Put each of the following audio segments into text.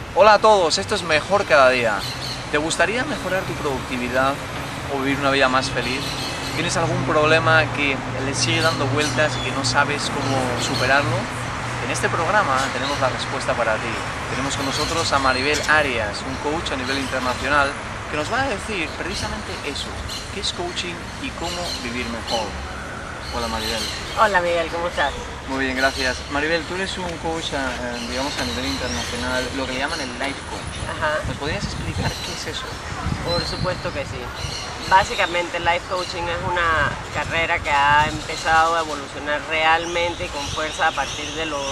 Hola a todos, esto es Mejor Cada Día. ¿Te gustaría mejorar tu productividad o vivir una vida más feliz? ¿Tienes algún problema que le sigue dando vueltas y que no sabes cómo superarlo? En este programa tenemos la respuesta para ti. Tenemos con nosotros a Maribel Arias, un coach a nivel internacional, que nos va a decir precisamente eso, qué es coaching y cómo vivir mejor. Hola Maribel. Hola Miguel, ¿cómo estás? Muy bien, gracias. Maribel, tú eres un coach, digamos, a nivel internacional, lo que le llaman el life coach. Ajá, ¿Nos podrías explicar qué es eso? por supuesto que sí. Básicamente el life coaching es una carrera que ha empezado a evolucionar realmente y con fuerza a partir de los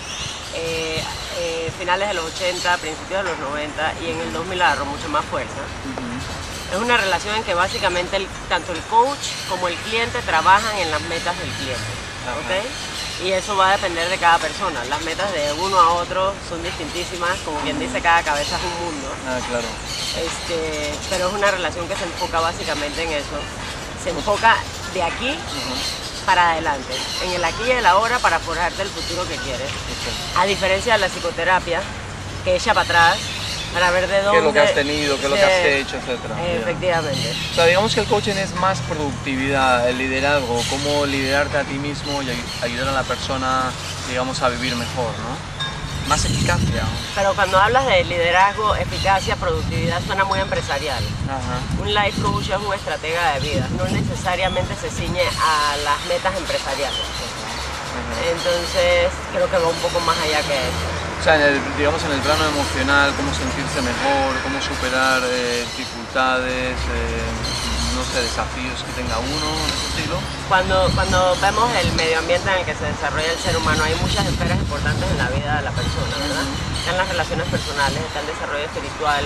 finales de los 80, principios de los 90 y en el 2000 agarró mucho más fuerza. Es una relación en que básicamente tanto el coach como el cliente trabajan en las metas del cliente. ¿Ok? Y eso va a depender de cada persona. Las metas de uno a otro son distintísimas, como quien dice, cada cabeza es un mundo. Ah, claro. Pero es una relación que se enfoca básicamente en eso. Se enfoca de aquí para adelante, en el aquí y el ahora para forjarte el futuro que quieres. A diferencia de la psicoterapia, que echa para atrás, para ver de dónde... ¿Qué es lo que has tenido, qué es lo que has hecho, etcétera? Efectivamente. O sea, digamos que el coaching es más productividad, el liderazgo, cómo liderarte a ti mismo y ayudar a la persona, digamos, a vivir mejor, ¿no? Más eficacia. Pero cuando hablas de liderazgo, eficacia, productividad, suena muy empresarial. Ajá. Un life coach es un estratega de vida, no necesariamente se ciñe a las metas empresariales. Entonces, creo que va un poco más allá que eso. O sea, digamos en el plano emocional, cómo sentirse mejor, cómo superar dificultades, no sé, desafíos que tenga uno, en ese estilo. Cuando vemos el medio ambiente en el que se desarrolla el ser humano, hay muchas esferas importantes en la vida de la persona, ¿verdad? Están las relaciones personales, está el desarrollo espiritual,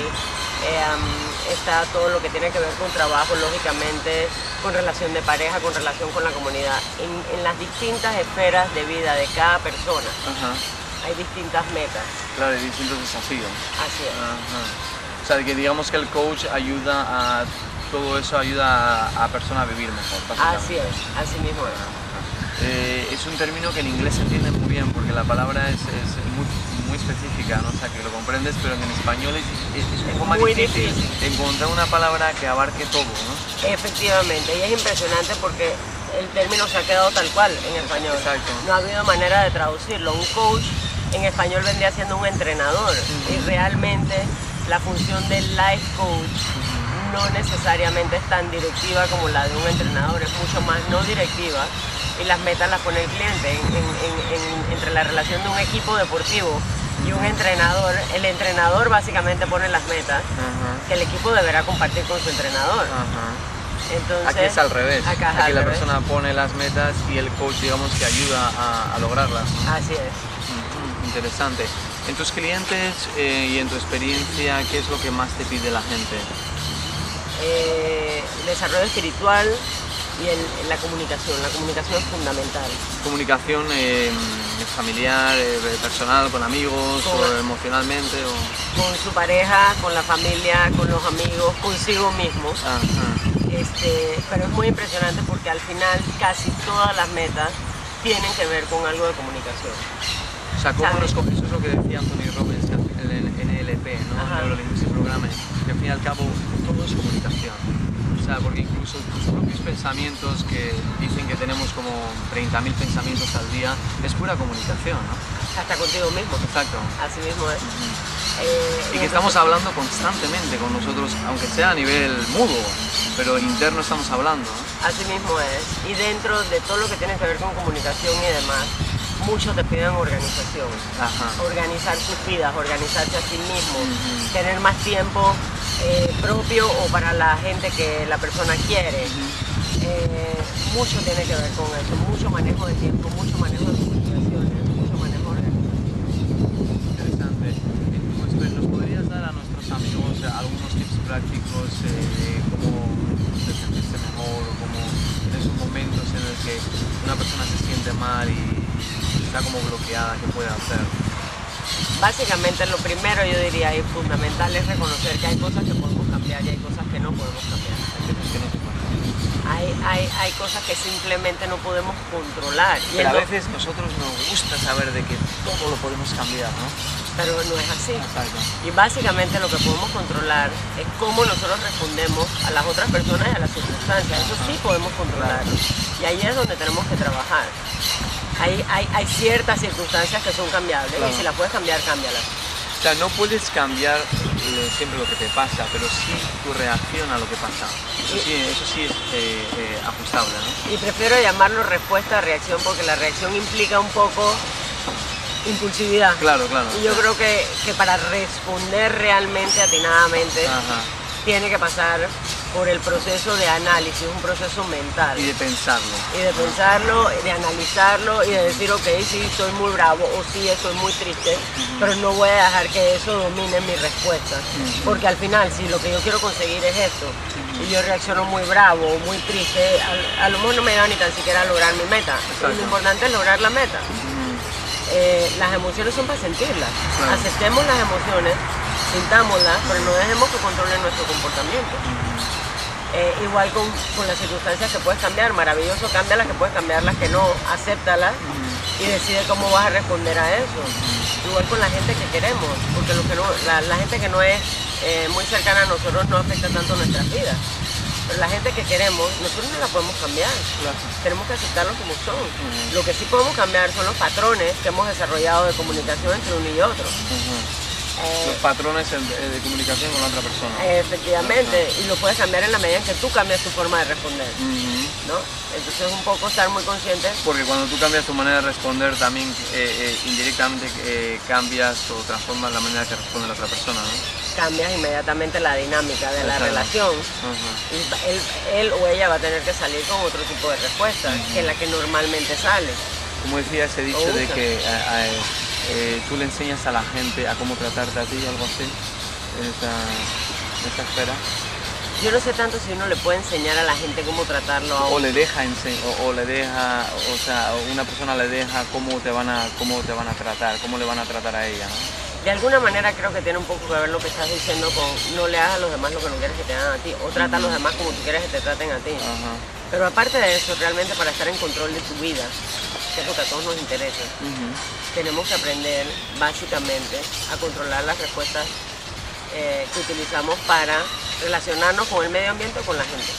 está todo lo que tiene que ver con trabajo, lógicamente, con relación de pareja, con relación con la comunidad. En las distintas esferas de vida de cada persona. Hay distintas metas. Claro, hay distintos desafíos. Así es. O sea, que digamos que el coach ayuda a... Todo eso ayuda a personas a vivir mejor, básicamente. Así es, así mismo es. Es un término que en inglés se entiende muy bien porque la palabra es muy específica, ¿no? O sea, que lo comprendes, pero en español es un poco más difícil encontrar una palabra que abarque todo, ¿no? Efectivamente, y es impresionante porque el término se ha quedado tal cual en español. Exacto. No ha habido manera de traducirlo. Un coach en español vendría siendo un entrenador y realmente la función del life coach no necesariamente es tan directiva como la de un entrenador, es mucho más no directiva y las metas las pone el cliente. Entre la relación de un equipo deportivo y un entrenador, el entrenador básicamente pone las metas que el equipo deberá compartir con su entrenador. Entonces, aquí es al revés, aquí la revés. persona pone las metas y el coach, digamos, que ayuda a lograrlas, ¿no? Así es. Interesante. En tus clientes y en tu experiencia, ¿qué es lo que más te pide la gente? Desarrollo espiritual y la comunicación. La comunicación es fundamental. ¿Comunicación familiar, personal, con amigos, o emocionalmente? Con su pareja, con la familia, con los amigos, consigo mismo. Pero es muy impresionante porque al final casi todas las metas tienen que ver con algo de comunicación. O sea, ¿cómo los coges? Eso es lo que decía Anthony Robbins, el NLP, ¿no? Neuro-Linguistic Programming, que al fin y al cabo todo es comunicación. O sea, porque incluso tus propios pensamientos, que dicen que tenemos como 30.000 pensamientos al día, es pura comunicación, ¿no? Hasta contigo mismo. Exacto. Así mismo es. Y que estamos hablando constantemente con nosotros, aunque sea a nivel mudo, pero interno estamos hablando, ¿no? Así mismo es. Y dentro de todo lo que tiene que ver con comunicación y demás, muchos te piden organización. Organizar sus vidas, organizarse a sí mismo, tener más tiempo propio o para la gente que la persona quiere. Mucho tiene que ver con eso, mucho manejo de tiempo, mucho manejo de comunicaciones, mucho manejo de organización. Interesante. ¿Nos podrías dar a nuestros amigos algunos tips prácticos de cómo sentirse mejor o cómo en esos momentos en los que una persona se siente mal y está como bloqueada, qué puede hacer? Básicamente lo primero yo diría y fundamental es reconocer que hay cosas que podemos cambiar y hay cosas que no podemos cambiar. hay cosas que simplemente no podemos controlar. Pero a veces nosotros nos gusta saber de que todo lo podemos cambiar, ¿no? Pero no es así. Exacto. Y básicamente lo que podemos controlar es cómo nosotros respondemos a las otras personas y a las circunstancias. Eso sí podemos controlar. Y ahí es donde tenemos que trabajar. Hay ciertas circunstancias que son cambiables, y si las puedes cambiar, cámbialas. O sea, no puedes cambiar siempre lo que te pasa, pero sí tu reacción a lo que pasa. Eso sí es ajustable, ¿no? Y prefiero llamarlo respuesta a reacción, porque la reacción implica un poco impulsividad. Claro, claro. Y yo creo que para responder realmente atinadamente, tiene que pasar por el proceso de análisis, un proceso mental. Y de pensarlo. Y de pensarlo, de analizarlo y de decir, ok, sí, estoy muy bravo o sí, estoy muy triste, pero no voy a dejar que eso domine mi respuesta. Porque al final, si lo que yo quiero conseguir es esto, y yo reacciono muy bravo o muy triste, a lo mejor no me da ni tan siquiera a lograr mi meta. Y lo importante es lograr la meta. Las emociones son para sentirlas. Aceptemos las emociones, sintámoslas, pero no dejemos que controlen nuestro comportamiento. Igual con las circunstancias que puedes cambiar, maravilloso, cambia las que puedes cambiar, las que no, acéptalas y decide cómo vas a responder a eso. Igual con la gente que queremos, porque la gente que no es muy cercana a nosotros no afecta tanto nuestras vidas. Pero la gente que queremos, nosotros no la podemos cambiar. Tenemos que aceptarlos como son. Lo que sí podemos cambiar son los patrones que hemos desarrollado de comunicación entre uno y otro. Los patrones de comunicación con la otra persona. Efectivamente, y lo puedes cambiar en la medida en que tú cambias tu forma de responder, ¿no? Entonces es un poco estar muy consciente. Porque cuando tú cambias tu manera de responder, también indirectamente cambias o transformas la manera que responde la otra persona, ¿no? Cambias inmediatamente la dinámica de la relación. Y él o ella va a tener que salir con otro tipo de respuesta que la que normalmente sale. Como decía ese dicho de que tú le enseñas a la gente a cómo tratarte a ti, algo así, en esta esfera. Yo no sé tanto si uno le puede enseñar a la gente cómo tratarlo a uno. O le deja, o sea, una persona le deja cómo te van a tratar, cómo le van a tratar a ella, ¿no? De alguna manera creo que tiene un poco que ver lo que estás diciendo con no le hagas a los demás lo que no quieres que te hagan a ti, o trata a los demás como tú quieres que te traten a ti. Pero aparte de eso, realmente para estar en control de tu vida, que es lo que a todos nos interesa, tenemos que aprender básicamente a controlar las respuestas que utilizamos para relacionarnos con el medio ambiente o con la gente.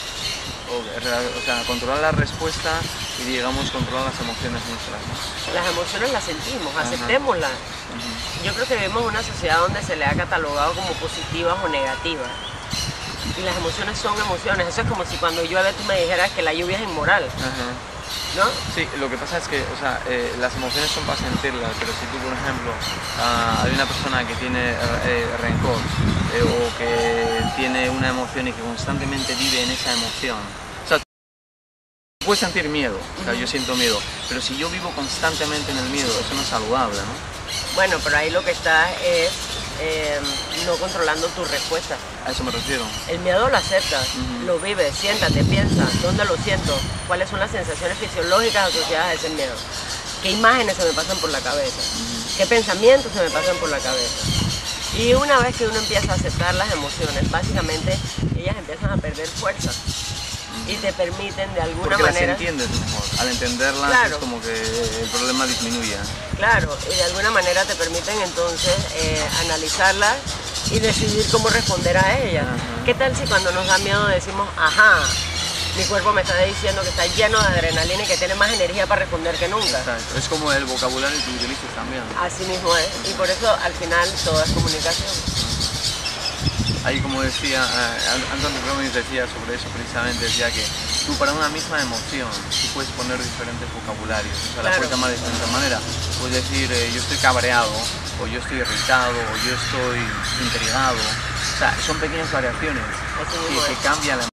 O sea, controlar la respuesta y, digamos, controlar las emociones nuestras, ¿no? Las emociones las sentimos, aceptémoslas. Yo creo que vivimos en una sociedad donde se le ha catalogado como positivas o negativas. Y las emociones son emociones. Eso es como si cuando llueve tú me dijeras que la lluvia es inmoral. ¿No? Sí, lo que pasa es que, o sea, las emociones son para sentirlas, pero si tú, por ejemplo, hay una persona que tiene rencor o que tiene una emoción y que constantemente vive en esa emoción, o sea, puedes sentir miedo, o sea, yo siento miedo, pero si yo vivo constantemente en el miedo, eso no es saludable, ¿no? Bueno, pero ahí lo que está es no controlando tus respuestas. A eso me refiero. El miedo lo aceptas, lo vives, siéntate, piensa, ¿dónde lo siento? ¿Cuáles son las sensaciones fisiológicas asociadas a ese miedo? ¿Qué imágenes se me pasan por la cabeza? ¿Qué pensamientos se me pasan por la cabeza? Y una vez que uno empieza a aceptar las emociones, básicamente ellas empiezan a perder fuerza. Y te permiten de alguna manera... Porque las entiendes mejor. Al entenderlas, claro, es como que el problema disminuye. Claro, y de alguna manera te permiten entonces analizarlas y decidir cómo responder a ellas. ¿Qué tal si cuando nos da miedo decimos, ajá, mi cuerpo me está diciendo que está lleno de adrenalina y que tiene más energía para responder que nunca? Exacto. Es como el vocabulario que utilizas también. Así mismo es, y por eso al final todo es comunicación. Ahí, como decía, Anthony Robbins decía sobre eso precisamente, decía que tú para una misma emoción tú puedes poner diferentes vocabularios, o sea, la puedes llamar de diferentes maneras. Puedes decir yo estoy cabreado, o yo estoy irritado, o yo estoy intrigado. O sea, son pequeñas variaciones que cambian la